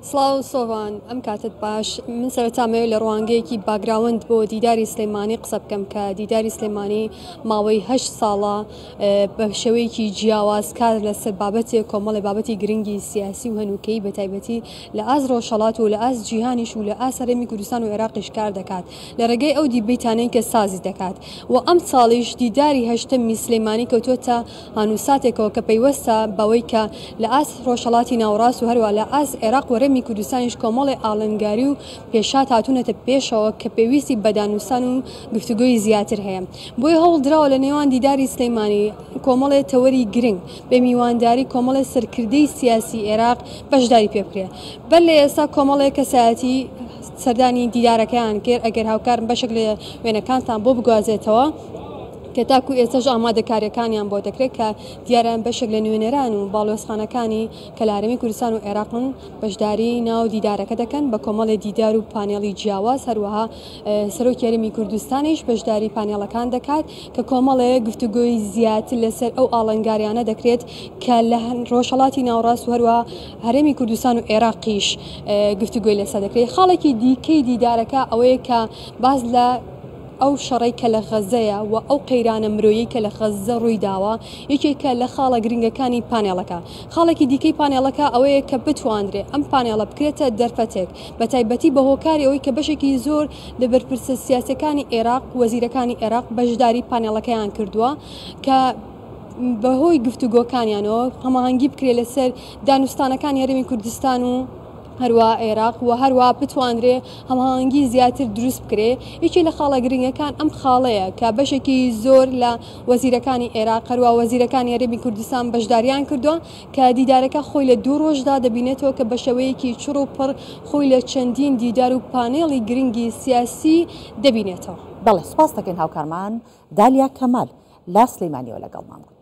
سڵاو سۆڤان ئەم کاتت باش من سەرەتامەوێت لە ڕوانگەیەکی باگراوند بۆ دیداری سلێمانی قسە بکەم کە دیداری سلێمانی ماوەی 8 ساڵە بە شێوەیەکی جیاوازکار لەسەر بابەتێک کۆمەڵی بابەتی گرنگی سیاسی و هەنووکەی بە تایبەتی لە ئاز ڕۆژهەڵات و لە ئاز جیهانیش و لە ئاز هەرێمی کوردستان و عێراقیش کار دەکات لە ڕێگەی ئەو دیبەیتانەی کە سازی دەکات و ئەم ساڵیش دیداری هەشتمی سلێمانی کەوتوتە هانووساتێکەوە کە پەیوەستە بەوەی کە لە ئاز ڕۆژهەڵاتی ناوەڕاست و هەروە لە ئاز عێراق و هەرێمی کوردستانیش کۆمەڵی ئاڵنگاری و پێشات هاتوونەتە پێشەوە کە پێویستی بەدانووسان و گفتوگۆی زیاتر هەیە بۆی هەوڵدراوە لە نێوان دیداری سلێمانی کۆمەڵی تەوەری گرنگ بە میوانداری کۆمەڵی سەرکردەی سیاسی عێراق بەشداری پێ بکرێت بەر لە ئێستا کۆمەڵێک کەسایەتی سەردانی دیدارەکەیان کرد ئەگەر هاوکارم بەشێک لە وێنەکانتان بۆ بگوازێتەوە کە تاکو ئێستاش ئامادەکاریەکانیان بۆ دەکرێت کە دیاران بەشێک لە نوێنەران و باڵۆزخانەکانی کە لە هەرێمی کوردستان و عێراقن بەشداری ناو دیدارەکە دەکەن بە کۆمەڵی دیدار و پانێڵی جیاواز هەروەها سەرۆکی هەرێمی کوردستانیش بەشداری پانێڵەکان دەکات کە کۆمەڵێ گفتوگۆی زیاتر لەسەر ئەو ئاڵنگاریانە دەکرێت کە لە ڕۆژهەڵاتی ناوەڕاست و هەروە هەرێمی کوردستان و عێراقیش گفتوگۆی لەسەر دەکرێت خاڵێکی دیکەی دیدارەکە ئەوەیە کە باز لە ئەو شەڕی کە لە غەزەیە و ئەو قەیرانە مرۆیی کە لە غەزە ڕووی داوە یەکێکە لە خاڵە گرنگەکانی پانێڵەکە خاڵێکی دیکەی پانێڵەکە ئەوەیە کە بتوانرێت ئەم پانێڵە بکرێتە دەرفەتێک بە تایبەتی بە هۆکاری ئەوەی کە بەشێکی زۆر لە بەرپرسە سیاسەکانی عێراق وەزیرەکانی عێراق بەشداری پانێڵەکەیان کردووە کە بەهۆی گفتوگۆکانیانەوە هەماهەنگی بکرێت لەسەر دانوستانەکانی هەرێمی کوردستان و هەروە عێراق و هەروە بتوانرێ هەماهەنگی زیاتر دروست بکرێ یەکی لە خاڵە گرنگەکان ئەم خاڵەیە کە بەشێکی زۆر لە وەزیرەکانی عێراق هەروە وەزیرەکانی هەرێمی کوردستان بەشداریان کردووە کە دیدارەکە خۆی لە 2 ڕۆژدا دەبینێتەوە کە بە شێوەیەکی چڕ و پڕ خۆی لە چەندین دیدار و پانێڵی گرنگی سیاسی دەبینێتەوە. بەڵێ سوپاس دەکەین هاوکارمان دالیا کەمال لا سلەیمانیەوە لەگەڵمان بوو.